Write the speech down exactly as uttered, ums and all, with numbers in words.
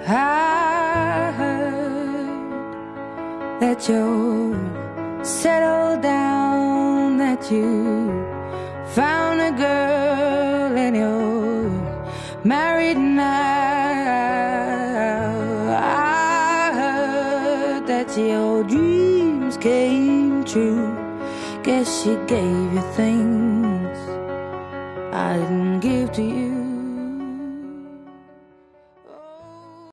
I heard that you're settled down, that you found a girl and you're married now. I heard that your dreams came true. Guess she gave you things I didn't give to you.